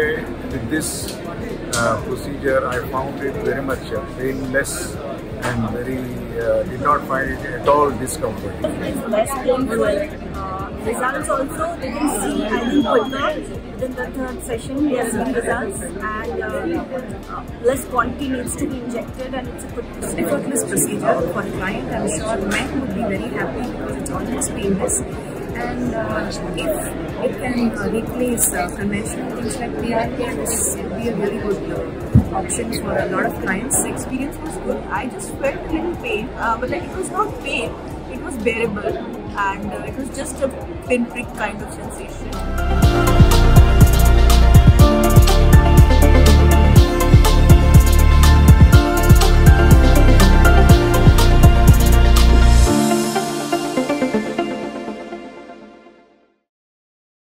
say with this procedure, I found it very much painless and very did not find it at all discomforting. It's less painful. Results also, they can see, I think, quicker. Within the third session, we are seeing results, and less quantity needs to be injected, and it's a good effortless procedure for the client. I'm sure men would be very happy because it's almost painless. And if it can replace conventional things like PRP, this would be a really good option for a lot of clients. The experience was good. I just felt a little pain, but like, it was not pain, it was bearable, and it was just a pinprick kind of sensation.